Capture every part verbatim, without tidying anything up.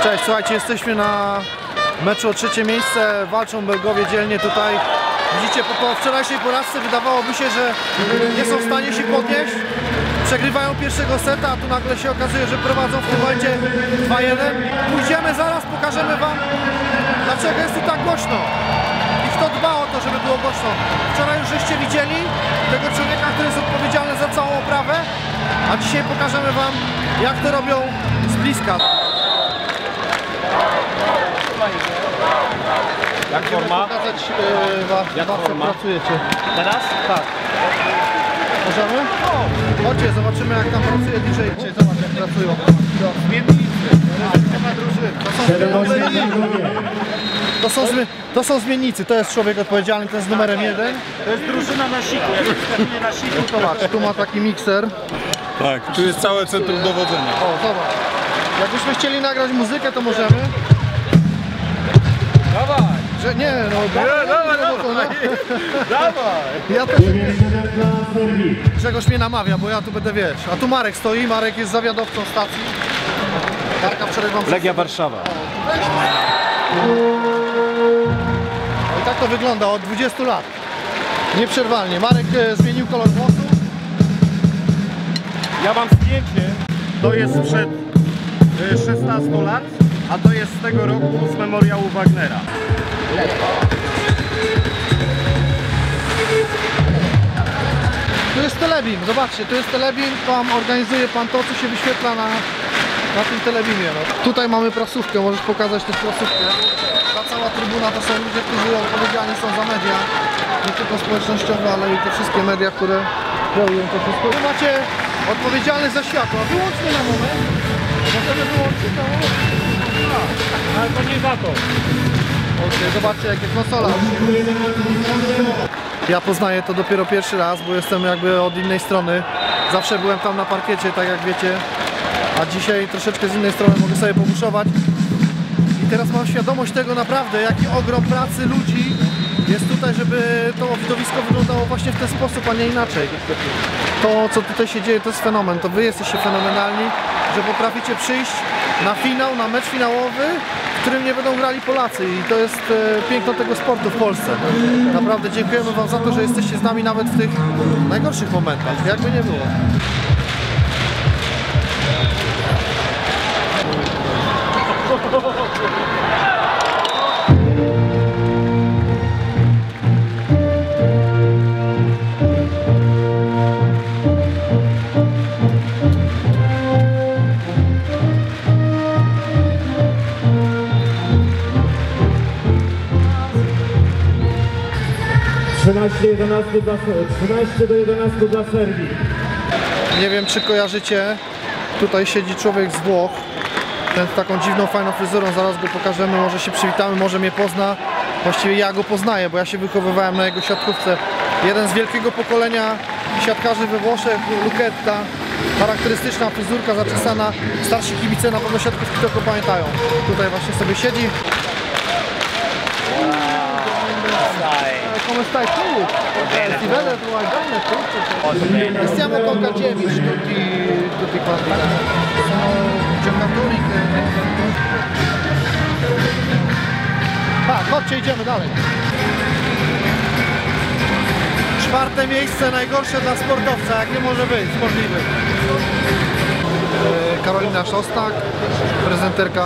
Cześć, słuchajcie, jesteśmy na meczu o trzecie miejsce, walczą Belgowie dzielnie tutaj. Widzicie, po, po wczorajszej porażce wydawałoby się, że nie są w stanie się podnieść. Przegrywają pierwszego seta, a tu nagle się okazuje, że prowadzą w tym momencie dwa jeden. Pójdziemy zaraz, pokażemy wam, dlaczego jest tu tak głośno i kto dba o to, żeby było głośno. Wczoraj już żeście widzieli tego człowieka, który jest odpowiedzialny za całą oprawę, a dzisiaj pokażemy wam, jak to robią z bliska. Jak forma? Pokazać, yy, was, Jak was, forma? jak pracujecie. Teraz? Tak. Możemy? Chodźcie, zobaczymy, jak tam pracuje D J. Zobacz, jak pracują. Zmiennicy. To są zmiennicy. To są, zmi to są zmiennicy. To jest człowiek odpowiedzialny, ten z numerem jeden. To jest drużyna na siku. Jak już na siku, to Zobacz, tu ma taki mikser. Tak, tu jest całe centrum dowodzenia. O, zobacz. Jakbyśmy chcieli nagrać muzykę, to możemy. Dawaj! Że nie, no Dawaj, dawaj, dawaj! Dawaj! Ja też... Grzegorz mnie namawia, bo ja tu będę, wiesz. A tu Marek stoi, Marek jest zawiadowcą stacji. Marka wczoraj wam... Legia Warszawa. No i tak to wygląda od dwudziestu lat. Nieprzerwalnie. Marek e, zmienił kolor włosów. Ja mam zdjęcie. To jest sprzed szesnastu lat, a to jest z tego roku z memoriału Wagnera. Tu jest telebim, zobaczcie, tu jest telebim, tam organizuje pan to, co się wyświetla na, na tym telebimie. No. Tutaj mamy prasówkę, możesz pokazać też prasówkę. Ta cała trybuna to są ludzie, którzy odpowiedzialni są za media, nie tylko społecznościowe, ale i te wszystkie media, które kreują to wszystko. Wy macie odpowiedzialnych za światło, wyłączmy na moment, możemy wyłączyć na moment. Ale to nie za to. Okay, zobaczcie, jakie konsola. Ja poznaję to dopiero pierwszy raz, bo jestem jakby od innej strony. Zawsze byłem tam na parkiecie, tak jak wiecie. A dzisiaj troszeczkę z innej strony mogę sobie pobuszować. I teraz mam świadomość tego naprawdę, jaki ogrom pracy ludzi jest tutaj, żeby to widowisko wyglądało właśnie w ten sposób, a nie inaczej. To, co tutaj się dzieje, to jest fenomen. To wy jesteście fenomenalni, że potraficie przyjść na finał, na mecz finałowy, w którym nie będą grali Polacy, i to jest e, piękno tego sportu w Polsce. Naprawdę dziękujemy wam za to, że jesteście z nami nawet w tych najgorszych momentach, jakby nie było. trzynaście do jedenastu dla Serbii. Nie wiem, czy kojarzycie, tutaj siedzi człowiek z Włoch, ten z taką dziwną, fajną fryzurą, zaraz go pokażemy, może się przywitamy, może mnie pozna. Właściwie ja go poznaję, bo ja się wychowywałem na jego siatkówce. Jeden z wielkiego pokolenia siatkarzy we Włoszech, Lucchetta, charakterystyczna fryzurka zaczesana, starsi kibice na pewno siatkówki tylko pamiętają. Tutaj właśnie sobie siedzi. Come stai tu? Ti vede tu hai bene tutto? Stiamo con Kadziewicz, tutti, tutti quanti. Sono giocatori che... Tak, chodźcie, idziemy dalej. Czwarte miejsce, najgorsze dla sportowca, jak nie może być, możliwe. Karolina Szostak, prezenterka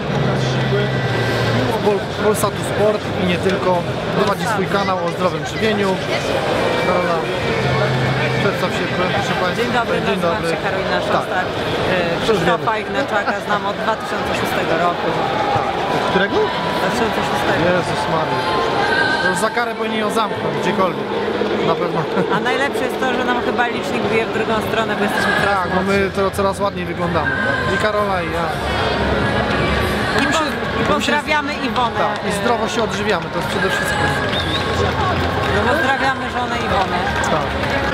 Polsatu Sport i nie tylko, prowadzi swój kanał o zdrowym żywieniu. Karola, przedstaw się, proszę Państwa. Dzień dobry, Dzień nazywam dobry. się Karolina Szostak. Tak. Krzysztofa Igneczaka znam od dwa tysiące szóstego roku. Od którego? dwa tysiące szóstego. Jezus Maria. To już za karę powinni ją zamknąć, gdziekolwiek. Na pewno. A najlepsze jest to, że nam chyba licznik bije w drugą stronę, bo jesteśmy coraz Tak, bo my to coraz ładniej wyglądamy. I Karola, i ja. I, po, i pozdrawiamy Iwonę. Tak, i zdrowo się odżywiamy, to jest przede wszystkim. Pozdrawiamy żonę Iwonę. Tak.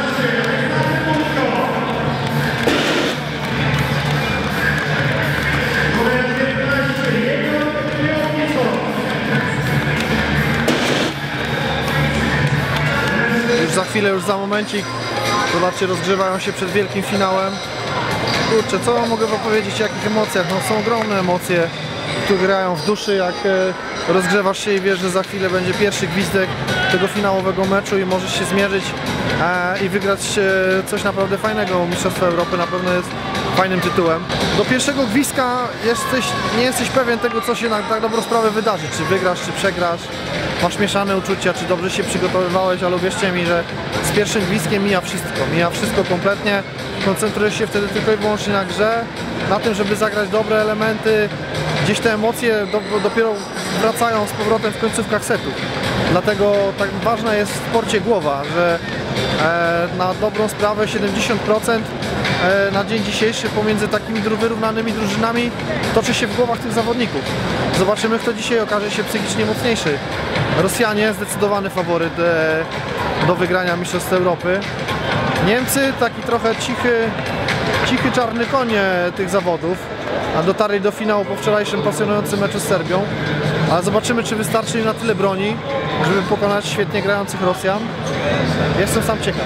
Już za chwilę, już za momencik, zobaczcie, rozgrzewają się przed wielkim finałem. Kurczę, co mogę wam powiedzieć o jakich emocjach? No są ogromne emocje. tu grają w duszy, jak e, rozgrzewasz się i wiesz, że za chwilę będzie pierwszy gwizdek tego finałowego meczu i możesz się zmierzyć e, i wygrać e, coś naprawdę fajnego. Mistrzostwo Europy na pewno jest fajnym tytułem. Do pierwszego gwizdka jesteś, nie jesteś pewien tego, co się na tak dobrą sprawę wydarzy, czy wygrasz, czy przegrasz. Masz mieszane uczucia, czy dobrze się przygotowywałeś, ale uwierzcie mi, że z pierwszym gwizdkiem mija wszystko, mija wszystko kompletnie. Koncentrujesz się wtedy tylko i wyłącznie na grze, na tym, żeby zagrać dobre elementy. Gdzieś te emocje do, dopiero wracają z powrotem w końcówkach setów. Dlatego tak ważna jest w sporcie głowa, że e, na dobrą sprawę siedemdziesiąt procent e, na dzień dzisiejszy pomiędzy takimi dru- wyrównanymi drużynami toczy się w głowach tych zawodników. Zobaczymy, kto dzisiaj okaże się psychicznie mocniejszy. Rosjanie zdecydowany faworyt e, do wygrania Mistrzostw Europy. Niemcy taki trochę cichy, cichy czarny koń tych zawodów, a dotarli do finału po wczorajszym pasjonującym meczu z Serbią. Ale zobaczymy, czy wystarczy im na tyle broni, żeby pokonać świetnie grających Rosjan. Jestem sam ciekaw.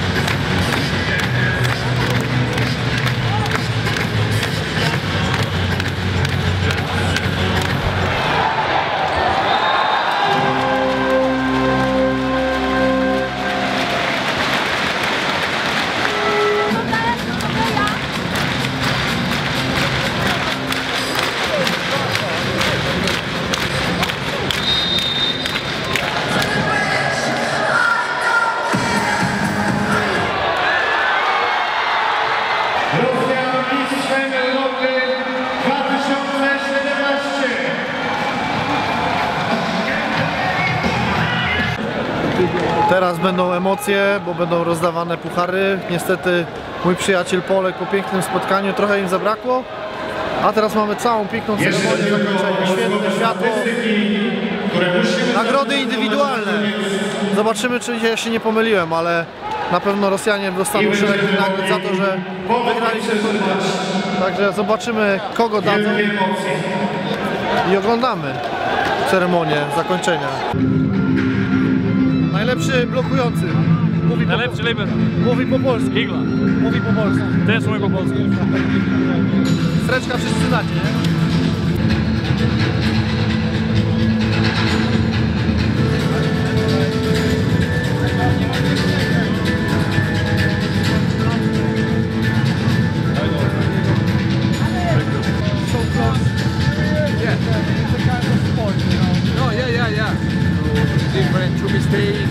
Teraz będą emocje, bo będą rozdawane puchary. Niestety mój przyjaciel Polek po pięknym spotkaniu trochę im zabrakło. A teraz mamy całą piękną ceremonię zakończenia. Świetne światło. Nagrody indywidualne. Zobaczymy, czy ja się nie pomyliłem, ale na pewno Rosjanie dostaną szereg nagród za to, że wygrali ten turniej. Także zobaczymy, kogo dadzą i oglądamy ceremonię zakończenia. Najlepszy blokujący. Mówi po, Najlepszy liber. mówi po polsku. Igla. Mówi po polsku. Też mówi po polsku. Streczka wszyscy znacie, nie? No, yeah, yeah, yeah. Different to mistake,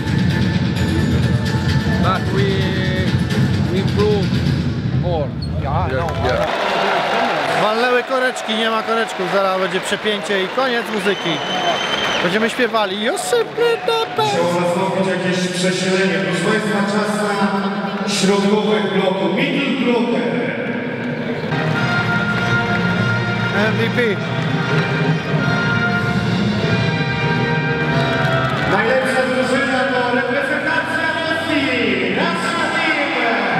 but we we improve more. Yeah, yeah, yeah. Walnęły koreczki, nie ma koreczków, zaraz będzie przepięcie i koniec muzyki. Będziemy śpiewali. Josip Lydota. Chciał zastąpić jakieś przesilenie. Proszę Państwa, czas na środkowy bloku. Middle blocker. M V P. Najlepsza drużyna to reprezentacja Rosji. Nasza team.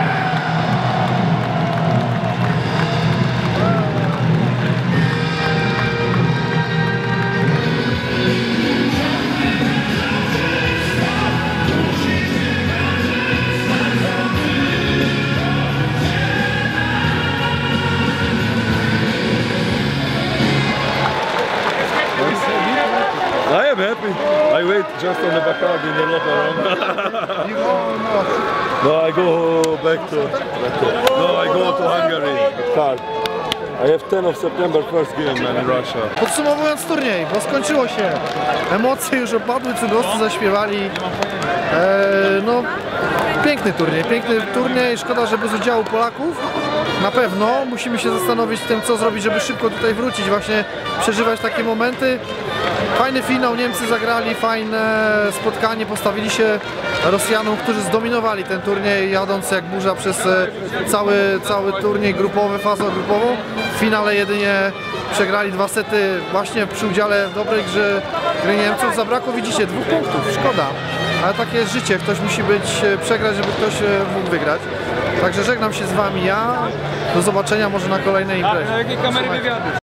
I am happy. I wait just on the Bacardi in the locker room. No, I go back to, back to. No, I go to Hungary. Car. I have tenth of September first game man in Russia. Podsumowując turniej, bo skończyło się. Emocje już opadły, cudowcy zaśpiewali. Eee, no, piękny turniej, piękny turniej. Szkoda, że bez udziału Polaków. Na pewno musimy się zastanowić z tym, co zrobić, żeby szybko tutaj wrócić, właśnie przeżywać takie momenty. Fajny finał, Niemcy zagrali, fajne spotkanie, postawili się Rosjanom, którzy zdominowali ten turniej, jadąc jak burza przez cały, cały turniej grupowy, fazę grupową. W finale jedynie przegrali dwa sety właśnie przy udziale dobrej grze gry Niemców. Zabrakło, widzicie, dwóch punktów, szkoda. Ale takie jest życie, ktoś musi być, przegrać, żeby ktoś mógł wygrać. Także żegnam się z Wami ja, do zobaczenia może na kolejnej imprezie. Jakie kamery wywiadu?